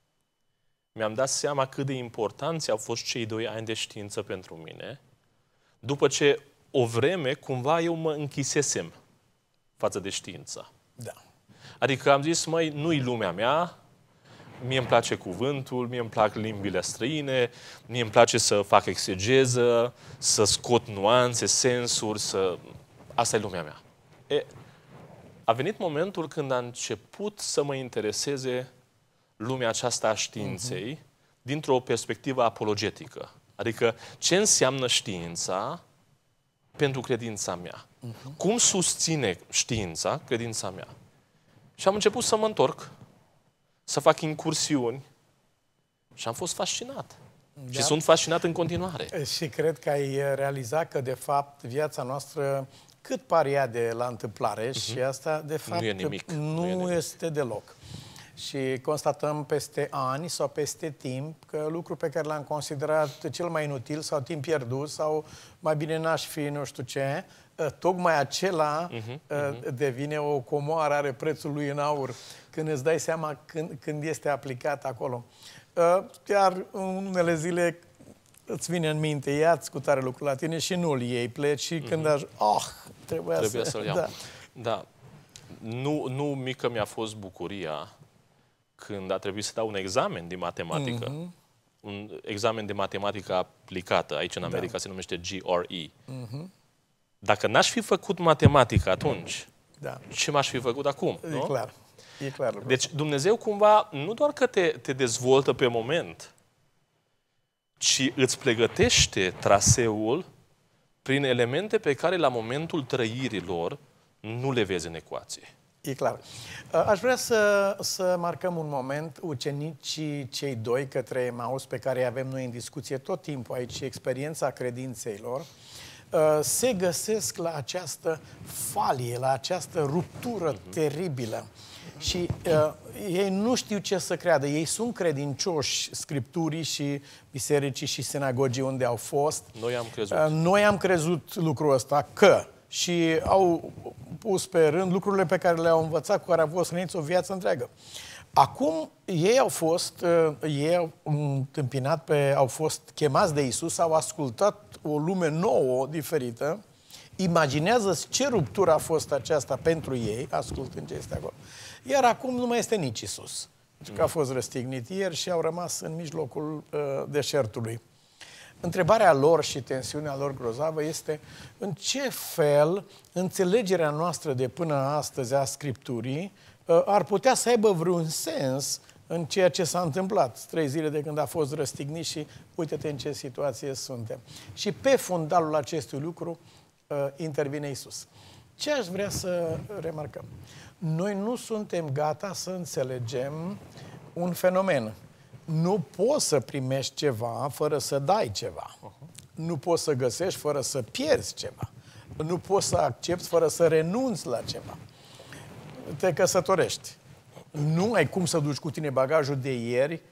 mi-am dat seama cât de importanți au fost cei doi ani de știință pentru mine, după ce o vreme, cumva, eu mă închisesem față de știință. Da. Adică am zis, măi, nu-i lumea mea, mie îmi place cuvântul, mie îmi plac limbile străine, mie îmi place să fac exegeză, să scot nuanțe, sensuri, să... Asta e lumea mea. E, a venit momentul când a început să mă intereseze lumea aceasta a științei uh-huh. dintr-o perspectivă apologetică. Adică ce înseamnă știința pentru credința mea? Uh-huh. Cum susține știința credința mea? Și am început să mă întorc, să fac incursiuni și am fost fascinat. Da. Și sunt fascinat în continuare. Și cred că ai realizat că, de fapt, viața noastră cât paria de la întâmplare uh-huh. și asta, de fapt, nu, e nimic. nu, nu e nimic. este deloc. Și constatăm peste ani sau peste timp că lucrul pe care l-am considerat cel mai inutil sau timp pierdut sau mai bine n-aș fi nu știu ce, tocmai acela uh-huh, uh-huh. devine o comoară, are prețul lui în aur, când îți dai seama când, când este aplicat acolo. Chiar în unele zile îți vine în minte, ia-ți cu tare lucrul la tine și nu-l iei, pleci și uh-huh. când aș... Oh, trebuia, trebuia să... să-l iau. Da. Da. Nu, nu mică mi-a fost bucuria când a trebuit să dau un examen de matematică. Uh-huh. Un examen de matematică aplicată. Aici în America da. se numește G R E. Uh-huh. Dacă n-aș fi făcut matematică atunci, da. ce m-aș fi făcut acum? E nu? clar. E clar. Deci Dumnezeu cumva nu doar că te, te dezvoltă pe moment, ci îți pregătește traseul prin elemente pe care la momentul trăirilor nu le vezi în ecuație. E clar. Aș vrea să, să marcăm un moment, ucenicii cei doi către Emaus, pe care îi avem noi în discuție tot timpul aici, experiența credinței lor, se găsesc la această falie, la această ruptură teribilă. Și uh, ei nu știu ce să creadă. Ei sunt credincioși Scripturii și bisericii și sinagogii unde au fost. Noi am crezut. Uh, noi am crezut lucrul ăsta că... Și au pus pe rând lucrurile pe care le-au învățat, cu care au fost hrăniți o viață întreagă. Acum, ei au fost, uh, ei au întâmpinat pe, au fost chemați de Iisus, au ascultat o lume nouă, diferită. Imaginează-ți ce ruptură a fost aceasta pentru ei, ascultând ce este acolo. Iar acum nu mai este nici Iisus, pentru că a fost răstignit ieri și au rămas în mijlocul uh, deșertului. Întrebarea lor și tensiunea lor grozavă este în ce fel înțelegerea noastră de până astăzi a Scripturii uh, ar putea să aibă vreun sens în ceea ce s-a întâmplat. Trei zile de când a fost răstignit și uite-te în ce situație suntem. Și pe fundalul acestui lucru uh, intervine Iisus. Ce aș vrea să remarcăm? Noi nu suntem gata să înțelegem un fenomen. Nu poți să primești ceva fără să dai ceva. Nu poți să găsești fără să pierzi ceva. Nu poți să accepti fără să renunți la ceva. Te căsătorești. Nu ai cum să duci cu tine bagajul de ieri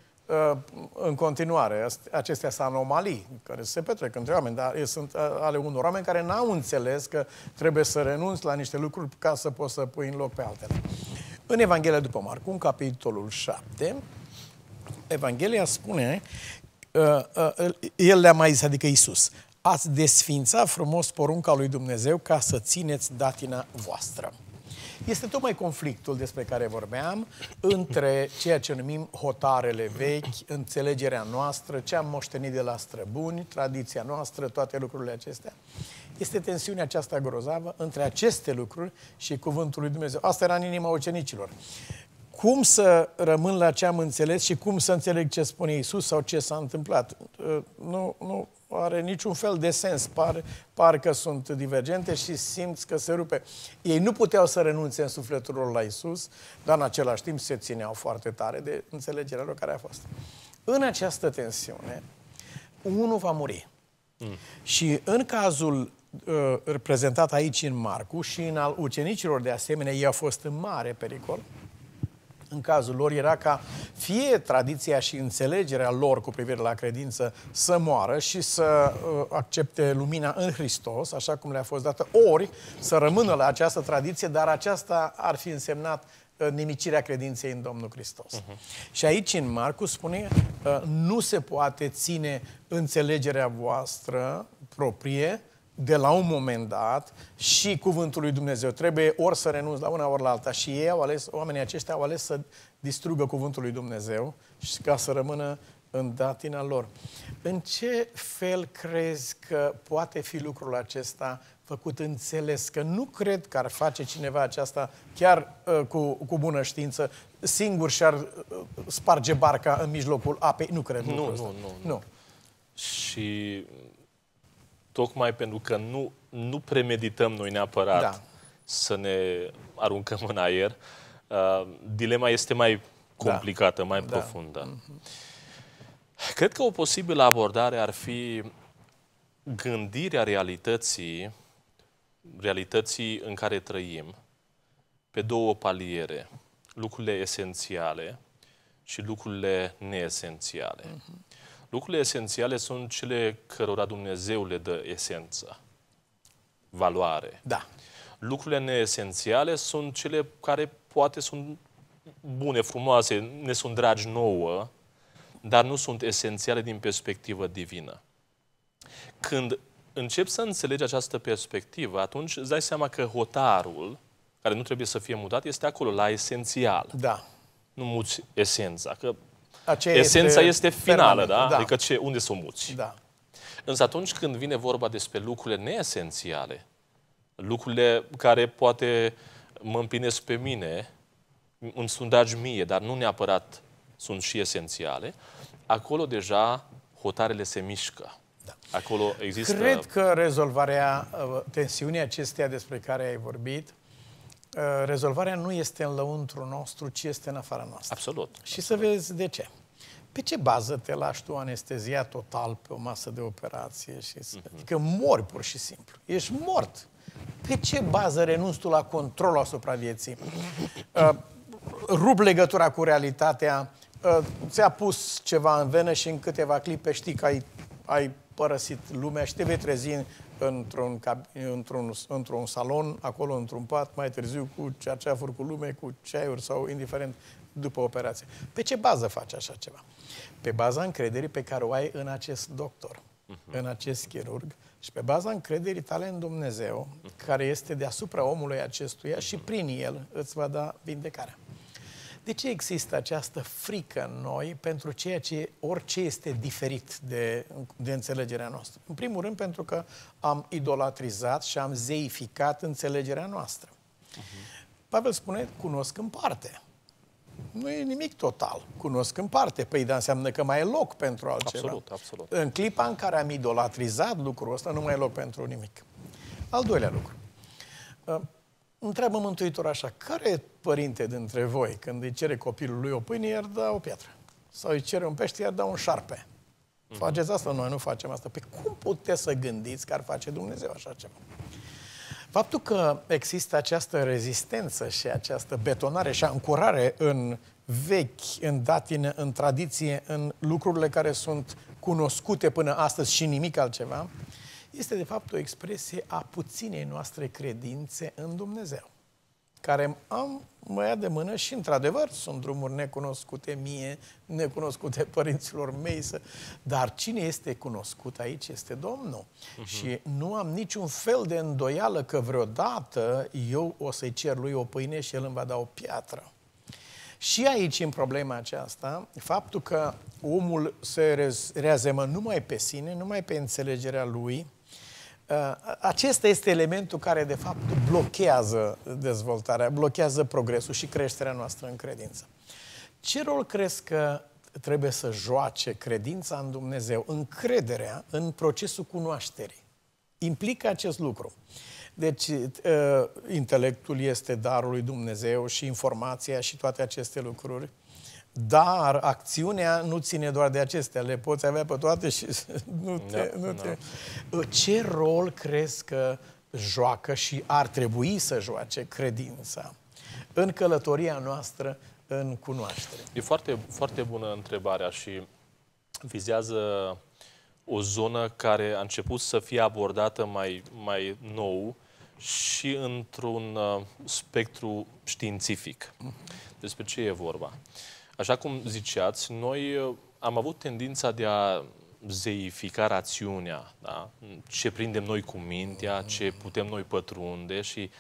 în continuare. Acestea sunt anomalii care se petrec între oameni, dar sunt ale unor oameni care n-au înțeles că trebuie să renunți la niște lucruri ca să poți să pui în loc pe altele. În Evanghelia după Marcu, în capitolul șapte, Evanghelia spune, uh, uh, el le-a mai zis, adică Iisus, ați desfințat frumos porunca lui Dumnezeu ca să țineți datina voastră. Este tocmai conflictul despre care vorbeam între ceea ce numim hotarele vechi, înțelegerea noastră, ce am moștenit de la străbuni, tradiția noastră, toate lucrurile acestea. Este tensiunea aceasta grozavă între aceste lucruri și cuvântul lui Dumnezeu. Asta era în inima ucenicilor. Cum să rămân la ce am înțeles și cum să înțeleg ce spune Iisus sau ce s-a întâmplat? Nu, nu are niciun fel de sens. Par, par că sunt divergente și simți că se rupe. Ei nu puteau să renunțe în sufletul lor la Iisus, dar în același timp se țineau foarte tare de înțelegerea lor care a fost. În această tensiune, unul va muri. Mm. Și în cazul uh, reprezentat aici în Marcu și în al ucenicilor de asemenea, ei au fost în mare pericol. În cazul lor era ca fie tradiția și înțelegerea lor cu privire la credință să moară și să uh, accepte lumina în Hristos, așa cum le-a fost dată, ori să rămână la această tradiție, dar aceasta ar fi însemnat uh, nimicirea credinței în Domnul Hristos. Uh-huh. Și aici în Marcu spune, uh, nu se poate ține înțelegerea voastră proprie de la un moment dat și cuvântul lui Dumnezeu. Trebuie ori să renunți la una, ori la alta. Și ei au ales, oamenii aceștia au ales să distrugă cuvântul lui Dumnezeu și ca să rămână în datina lor. În ce fel crezi că poate fi lucrul acesta făcut înțeles? Că nu cred că ar face cineva aceasta chiar uh, cu, cu bună știință, singur și-ar uh, sparge barca în mijlocul apei. Nu cred. Nu, nu, nu, nu. nu. Și tocmai pentru că nu, nu premedităm noi neapărat da. să ne aruncăm în aer, uh, dilema este mai complicată, da. mai da. profundă. Mm-hmm. Cred că o posibilă abordare ar fi gândirea realității, realității în care trăim, pe două paliere. Lucrurile esențiale și lucrurile neesențiale. Mm-hmm. Lucrurile esențiale sunt cele cărora Dumnezeu le dă esență, valoare. Da. Lucrurile neesențiale sunt cele care poate sunt bune, frumoase, ne sunt dragi nouă, dar nu sunt esențiale din perspectivă divină. Când începi să înțelegi această perspectivă, atunci îți dai seama că hotarul, care nu trebuie să fie mutat, este acolo, la esențial. Da. Nu muți esența, că aceea esența este, este finală, da? da? Adică ce, unde să o muți? Da. Însă atunci când vine vorba despre lucrurile neesențiale, lucrurile care poate mă împinesc pe mine, îmi sunt dragi mie, dar nu neapărat sunt și esențiale, acolo deja hotarele se mișcă. Da. Acolo există... Cred că rezolvarea uh, tensiunii acesteia despre care ai vorbit rezolvarea nu este în lăuntru nostru, ci este în afara noastră. Absolut. Și absolut. să vezi de ce. Pe ce bază te lași tu anestezia total pe o masă de operație? Și mm-hmm. Adică mori pur și simplu. Ești mort. Pe ce bază renunți tu la controlul asupra vieții? Uh, rup legătura cu realitatea, uh, ți-a pus ceva în venă și în câteva clipe știi că ai, ai părăsit lumea și te vei trezi într-un, într-un, într-un salon, acolo într-un pat, mai târziu cu cearceafuri cu lume, cu ceaiuri sau indiferent după operație. Pe ce bază faci așa ceva? Pe baza încrederii pe care o ai în acest doctor, uh-huh. în acest chirurg și pe baza încrederii tale în Dumnezeu, uh-huh. care este deasupra omului acestuia uh-huh. și prin el îți va da vindecarea. De ce există această frică în noi pentru ceea ce, orice este diferit de, de înțelegerea noastră? În primul rând pentru că am idolatrizat și am zeificat înțelegerea noastră. Uh-huh. Pavel spune, cunosc în parte. Nu e nimic total. Cunosc în parte. Păi, dar înseamnă că mai e loc pentru altceva. Absolut, absolut. În clipa în care am idolatrizat lucrul ăsta, nu mai e loc pentru nimic. Al doilea lucru. Întreabă Mântuitorul așa, care părinte dintre voi, când îi cere copilului o pâine, i-ar da o piatră? Sau îi cere un pește, i-ar da un șarpe? Mm-hmm. Faceți asta? Noi nu facem asta. Pe cum puteți să gândiți că ar face Dumnezeu așa ceva? Faptul că există această rezistență și această betonare și ancorare în vechi, în datină, în tradiție, în lucrurile care sunt cunoscute până astăzi și nimic altceva, este de fapt o expresie a puținei noastre credințe în Dumnezeu, care am mă ia de mână și, într-adevăr, sunt drumuri necunoscute mie, necunoscute părinților mei, să... dar cine este cunoscut aici este Domnul. Uh-huh. Și nu am niciun fel de îndoială că vreodată eu o să-i cer lui o pâine și el îmi va da o piatră. Și aici, în problema aceasta, faptul că omul se reazemă numai pe sine, numai pe înțelegerea lui, acesta este elementul care, de fapt, blochează dezvoltarea, blochează progresul și creșterea noastră în credință. Ce rol crezi că trebuie să joace credința în Dumnezeu, încrederea în procesul cunoașterii? Implică acest lucru. Deci, intelectul este darul lui Dumnezeu și informația și toate aceste lucruri. Dar acțiunea nu ține doar de acestea, le poți avea pe toate și nu te... No, nu te... No. Ce rol crezi că joacă și ar trebui să joace credința în călătoria noastră în cunoaștere? E foarte, foarte bună întrebarea și vizează o zonă care a început să fie abordată mai, mai nou și într-un uh, spectru științific. Despre ce e vorba? Așa cum ziceați, noi am avut tendința de a zeifica rațiunea, da? Ce prindem noi cu mintea, ce putem noi pătrunde și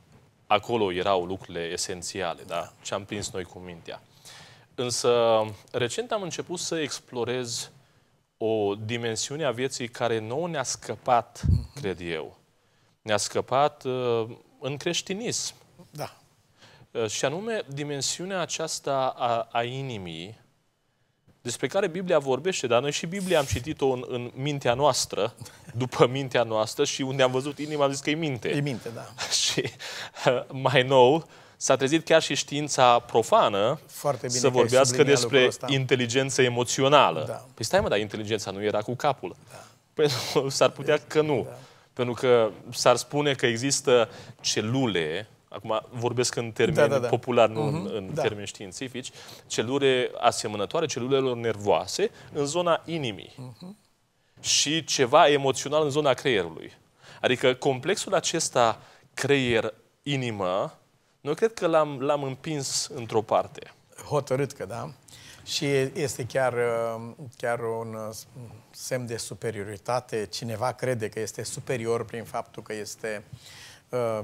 acolo erau lucrurile esențiale, da? Ce am prins noi cu mintea. Însă, recent am început să explorez o dimensiune a vieții care nouă ne-a scăpat, cred eu. Ne-a scăpat uh, în creștinism. Da. Și anume dimensiunea aceasta a, a inimii, despre care Biblia vorbește, dar noi și Biblia am citit-o în, în mintea noastră, după mintea noastră, și unde am văzut inima am zis că e minte. E minte, da. Și mai nou s-a trezit chiar și știința profană să vorbească despre inteligență emoțională. Da. Păi stai mă, dar inteligența nu era cu capul. Da. Păi s-ar putea că nu. Da. Pentru că s-ar spune că există celule, acum vorbesc în termeni da, da, da. populari, nu uh-huh, în, în da. termeni științifici, celule asemănătoare celulelor nervoase în zona inimii. Uh-huh. Și ceva emoțional în zona creierului. Adică complexul acesta creier-inimă, noi cred că l-am, l-am împins într-o parte. Hotărât că da. Și este chiar, chiar un semn de superioritate. Cineva crede că este superior prin faptul că este uh,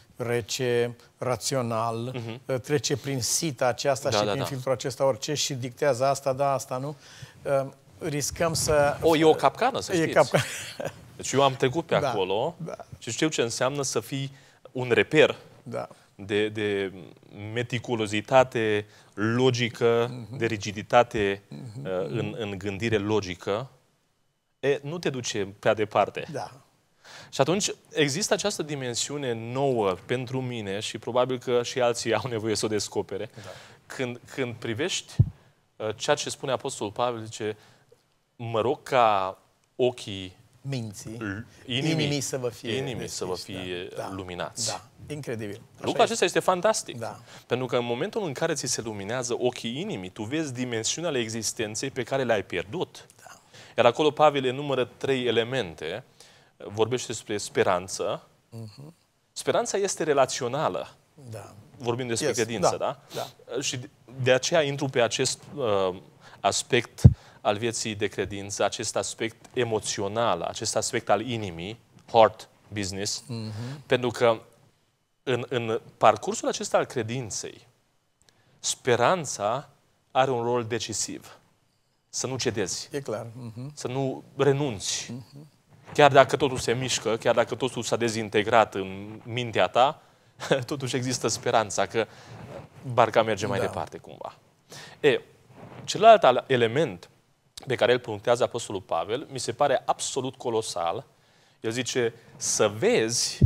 rece, rațional, uh-huh. trece prin sita aceasta da, și da, prin da. filtrul acesta orice și dictează asta, da, asta nu. Uh, riscăm să... O, e o capcană, să știți. E capcană. Deci eu am trecut pe da, acolo da. și știu ce înseamnă să fii un reper da. de, de meticulozitate logică, uh-huh. de rigiditate uh-huh. uh, în, în gândire logică. E, nu te duce prea departe. Da. Și atunci există această dimensiune nouă pentru mine și probabil că și alții au nevoie să o descopere. Da. Când, când privești uh, ceea ce spune Apostolul Pavel, zice, mă rog ca ochii minții, inimii, inimii să vă fie, inimii să vă fie da, luminați. Da, incredibil. Așa Lucrul acesta este fantastic. Da. Pentru că în momentul în care ți se luminează ochii inimii, tu vezi dimensiunea ale existenței pe care le-ai pierdut. Da. Iar acolo Pavel enumără trei elemente. Vorbește despre speranță. Uh-huh. Speranța este relațională. Da. Vorbim despre yes. credință, da? Da? Da. Și de aceea intru pe acest uh, aspect al vieții de credință, acest aspect emoțional, acest aspect al inimii, heart business, uh-huh. pentru că în, în parcursul acesta al credinței, speranța are un rol decisiv. Să nu cedezi. E clar. Uh-huh. Să nu renunți. Uh-huh. Chiar dacă totul se mișcă, chiar dacă totul s-a dezintegrat în mintea ta, totuși există speranța că barca merge mai da. departe cumva. E, celălalt element pe care îl punctează Apostolul Pavel, mi se pare absolut colosal. El zice, să vezi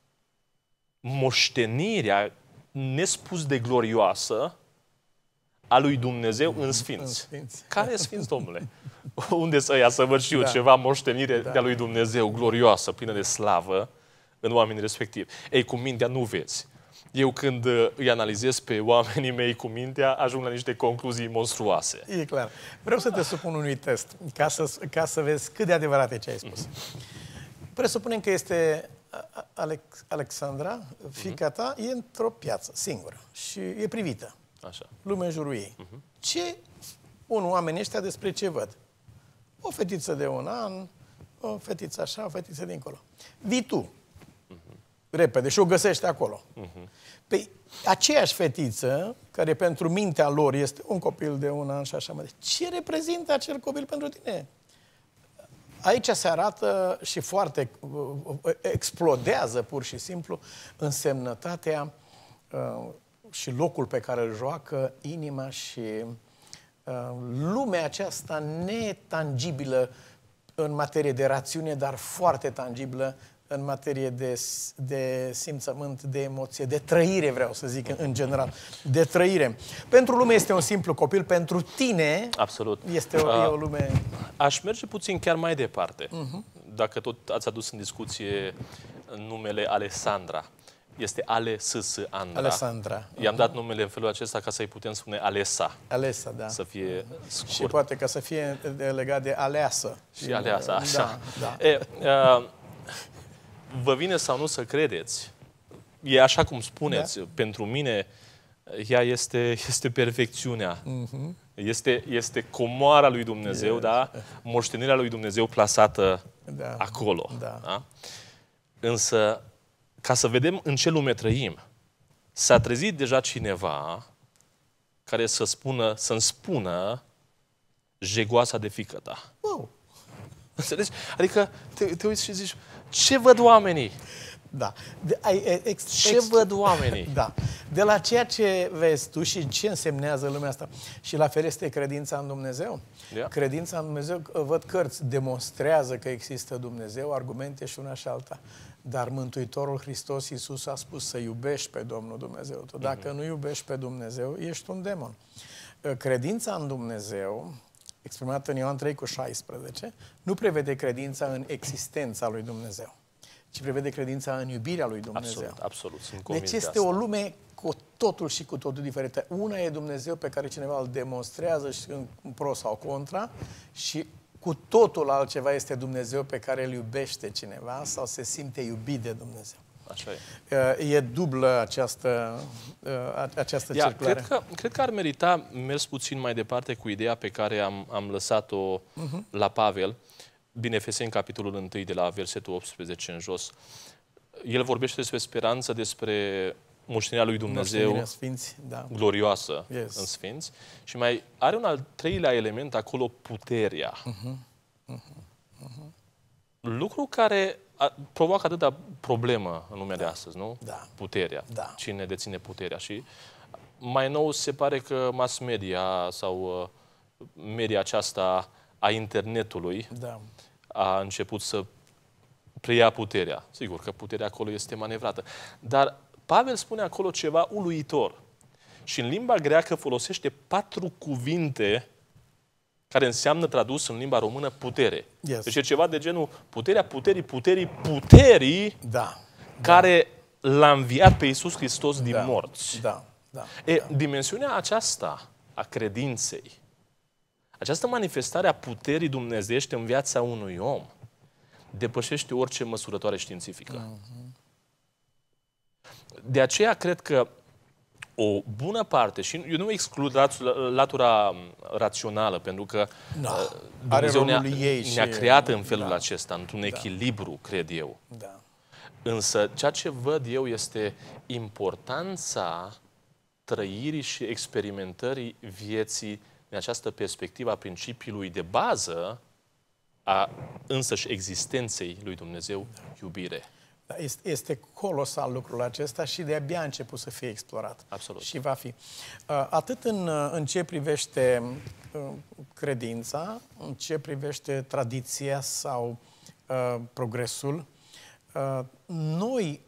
moștenirea nespus de glorioasă a lui Dumnezeu în sfinți. În sfinți. Care sfinți, domnule? Unde să ia să văd și eu da. ceva moștenire da. de-a lui Dumnezeu glorioasă, plină de slavă în oamenii respectivi? Ei, cu mintea nu vezi. Eu când îi analizez pe oamenii mei cu mintea, ajung la niște concluzii monstruoase. E clar. Vreau să te supun unui test, ca să, ca să vezi cât de adevărat e ce ai spus. Mm-hmm. Presupunem că este Alex, Alexandra, fiica ta, e într-o piață, singură, și e privită. Așa. Lumea în jurul ei. Uh-huh. Ce spun oamenii ăștia despre ce văd? O fetiță de un an, o fetiță așa, o fetiță dincolo. Vii tu, uh-huh. repede, și o găsești acolo. Uh-huh. Păi, aceeași fetiță, care pentru mintea lor este un copil de un an și așa mai departe, ce reprezintă acel copil pentru tine? Aici se arată și foarte explodează pur și simplu însemnătatea uh, și locul pe care îl joacă inima și uh, lumea aceasta netangibilă în materie de rațiune, dar foarte tangibilă în materie de, de simțământ, de emoție, de trăire, vreau să zic, în general, de trăire. Pentru lume este un simplu copil, pentru tine absolut. Este o, uh, e o lume... Aș merge puțin chiar mai departe. Uh-huh. Dacă tot ați adus în discuție numele Alessandra. Este Ale S S Andra. Alessandra. I-am dat numele în felul acesta ca să-i putem spune Alesa. Alesa, da. Să fie scurt. Și poate ca să fie legat de aleasă. Și aleasa, așa. Da, da. E, uh, vă vine sau nu să credeți, e așa cum spuneți, da. Pentru mine ea este, este perfecțiunea. Uh-huh. Este, este comoara lui Dumnezeu, yes. da? Moștenirea lui Dumnezeu plasată da. acolo. Da. Da? Însă, ca să vedem în ce lume trăim, s-a trezit deja cineva care să spună, să-mi spună jegoasa de fiică ta. Wow. Înțelegi? Adică te, te uiți și zici, ce văd oamenii? Da. De, ai, ex, ce ex, văd oamenii? Da. De la ceea ce vezi tu și ce însemnează lumea asta. Și la fel este credința în Dumnezeu. Yeah. Credința în Dumnezeu, văd cărți, demonstrează că există Dumnezeu, argumente și una și alta. Dar Mântuitorul Hristos Iisus a spus să iubești pe Domnul Dumnezeu. Tu, dacă mm-hmm. nu iubești pe Dumnezeu, ești un demon. Credința în Dumnezeu, exprimată în Ioan trei cu șaisprezece, nu prevede credința în existența lui Dumnezeu, ci prevede credința în iubirea lui Dumnezeu. Absolut, absolut. Sunt convins deci este de asta. o lume cu totul și cu totul diferită. Una e Dumnezeu pe care cineva îl demonstrează și în pro sau contra și cu totul altceva este Dumnezeu pe care îl iubește cineva sau se simte iubit de Dumnezeu. Așa e. E dublă această, această Ia, circulare. Cred că, cred că ar merita mers puțin mai departe cu ideea pe care am, am lăsat-o uh-huh. la Pavel, din Efeseni, capitolul unu, de la versetul optsprezece în jos. El vorbește despre speranță, despre moștenirea lui Dumnezeu sfinți, da. glorioasă yes. în sfinți. Și mai are un al treilea element acolo, puterea. Uh-huh. Uh-huh. Uh-huh. Lucru care a, provoacă atâta problemă în lumea da. de astăzi, nu? Da. Puterea. Da. Cine deține puterea. Și mai nou se pare că mass media sau uh, media aceasta a internetului da. a început să preia puterea. Sigur că puterea acolo este manevrată. Dar Pavel spune acolo ceva uluitor. Și în limba greacă folosește patru cuvinte care înseamnă, tradus în limba română, putere. Yes. Deci e ceva de genul puterea, puterii, puterii, puterii da. care da. l-a înviat pe Iisus Hristos din da. morți. Da. Da. E, da. dimensiunea aceasta a credinței, această manifestare a puterii dumnezeiești în viața unui om, depășește orice măsurătoare științifică. Mm-hmm. De aceea cred că o bună parte, și eu nu exclud latura rațională, pentru că no, Dumnezeu ne-a, și... ne-a creat în felul da. acesta, într-un da. echilibru, cred eu. Da. Însă, ceea ce văd eu este importanța trăirii și experimentării vieții din această perspectivă a principiului de bază a însăși existenței lui Dumnezeu, iubire. Este, este colosal lucrul acesta și de-abia a început să fie explorat. Absolut. Și va fi. Atât în, în ce privește credința, în ce privește tradiția sau uh, progresul, uh, noi,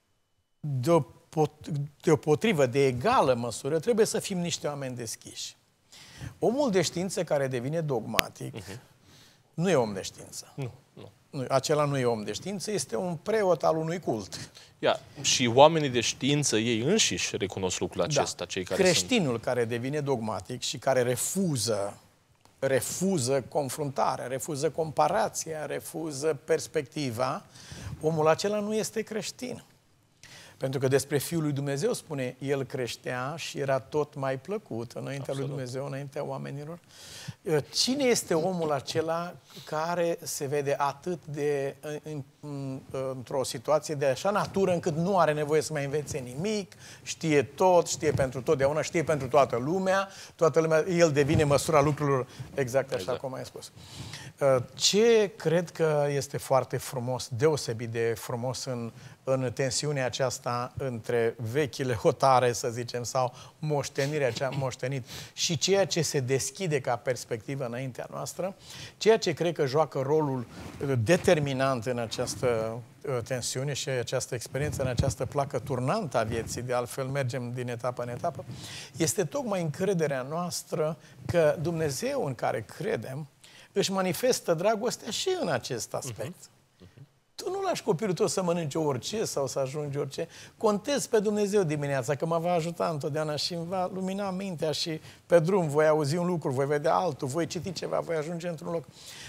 deopotrivă, de egală măsură, trebuie să fim niște oameni deschiși. Omul de știință care devine dogmatic uh-huh. nu e om de știință. Nu, nu. Nu, acela nu e om de știință, este un preot al unui cult. Ia, și oamenii de știință ei înșiși recunosc lucrul acesta. Da. Cei care Creștinul sunt... care devine dogmatic și care refuză, refuză confruntarea, refuză comparația, refuză perspectiva, omul acela nu este creștin. Pentru că despre Fiul lui Dumnezeu spune, El creștea și era tot mai plăcut înaintea Absolut. lui Dumnezeu, înaintea oamenilor. Cine este omul acela care se vede atât de în, în, într-o situație de așa natură încât nu are nevoie să mai învețe nimic, știe tot, știe pentru totdeauna, știe pentru toată lumea, toată lumea, el devine măsura lucrurilor exact așa exact. cum ai spus. Ce cred că este foarte frumos, deosebit de frumos în, în tensiunea aceasta între vechile hotare, să zicem, sau moștenirea ce am moștenit și ceea ce se deschide ca perspectivă înaintea noastră, ceea ce cred că joacă rolul determinant în această tensiune și această experiență, în această placă turnantă a vieții, de altfel mergem din etapă în etapă, este tocmai încrederea noastră că Dumnezeu în care credem își manifestă dragostea și în acest aspect. Uh-huh. Uh-huh. Tu nu lași copilul tău să mănânce orice sau să ajungi orice. Contezi pe Dumnezeu dimineața, că mă va ajuta întotdeauna și îmi va lumina mintea și pe drum voi auzi un lucru, voi vedea altul, voi citi ceva, voi ajunge într-un loc.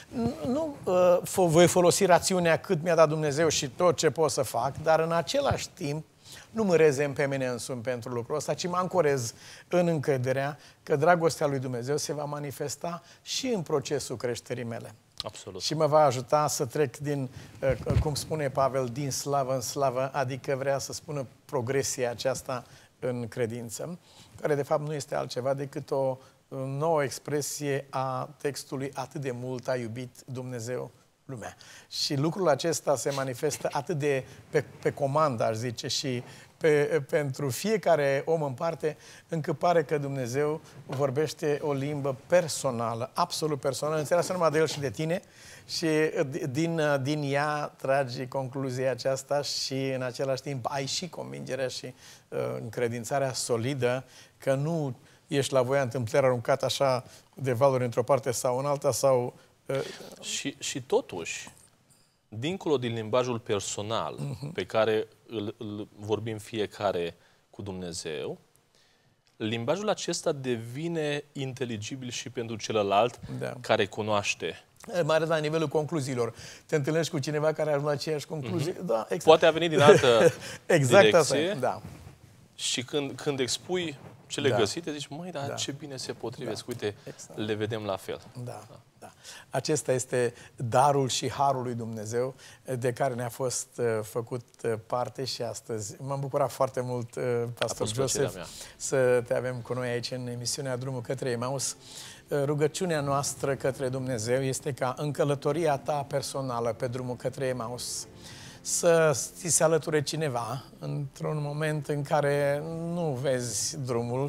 Nu uh, voi folosi rațiunea cât mi-a dat Dumnezeu și tot ce pot să fac, dar în același timp nu mă rezem pe mine însumi pentru lucrul ăsta, ci mă ancorez în încrederea că dragostea lui Dumnezeu se va manifesta și în procesul creșterii mele. Absolut. Și mă va ajuta să trec din, cum spune Pavel, din slavă în slavă, adică vrea să spună progresia aceasta în credință, care de fapt nu este altceva decât o nouă expresie a textului atât de mult a iubit Dumnezeu lumea. Și lucrul acesta se manifestă atât de pe, pe comandă, aș zice, și pe, pentru fiecare om în parte, încât pare că Dumnezeu vorbește o limbă personală, absolut personală, înțeleasă numai de El și de tine și din, din ea tragi concluzia aceasta și în același timp ai și convingerea și uh, încredințarea solidă că nu ești la voia întâmplării aruncat așa de valuri într-o parte sau în alta sau Și, și totuși, dincolo din limbajul personal uh-huh. pe care îl, îl vorbim fiecare cu Dumnezeu, limbajul acesta devine inteligibil și pentru celălalt da. care cunoaște. Mai ales la nivelul concluziilor. Te întâlnești cu cineva care a ajuns la aceeași concluzie. Uh-huh. Da, exact. Poate a venit din altă exact direcție asta, da. Și când, când expui cele da. găsite, zici, măi, dar da. ce bine se potrivesc. Da. Uite, exact. le vedem la fel. Da. Da. Da. Acesta este darul și harul lui Dumnezeu de care ne-a fost uh, făcut uh, parte și astăzi. M-am bucurat foarte mult, uh, Pastor Joseph, să te avem cu noi aici în emisiunea Drumul către Emaus. Uh, rugăciunea noastră către Dumnezeu este ca în călătoria ta personală pe drumul către Emaus să ți se alăture cineva într-un moment în care nu vezi drumul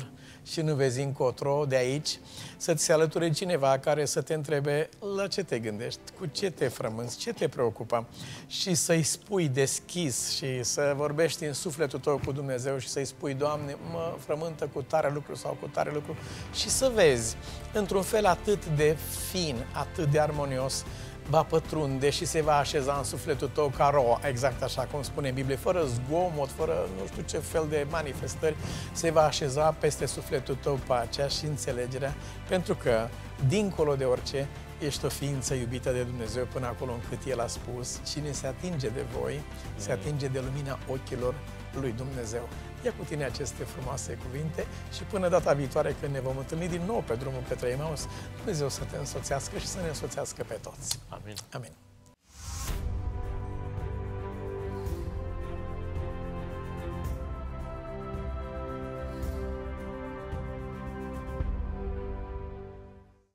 și nu vezi încotro de aici, să-ți se alăture cineva care să te întrebe la ce te gândești, cu ce te frămânți, ce te preocupă și să-i spui deschis și să vorbești în sufletul tău cu Dumnezeu și să-i spui, Doamne, mă frământă cu tare lucru sau cu tare lucru și să vezi, într-un fel atât de fin, atât de armonios, va pătrunde și se va așeza în sufletul tău ca roa, exact așa cum spune în Biblie, fără zgomot, fără nu știu ce fel de manifestări, se va așeza peste sufletul tău pacea și înțelegerea, pentru că, dincolo de orice, ești o ființă iubită de Dumnezeu până acolo încât El a spus, cine se atinge de voi, se atinge de lumina ochilor lui Dumnezeu. Ia cu tine aceste frumoase cuvinte și până data viitoare când ne vom întâlni din nou pe drumul către Emaus, Dumnezeu să te însoțească și să ne însoțească pe toți. Amin. Amin.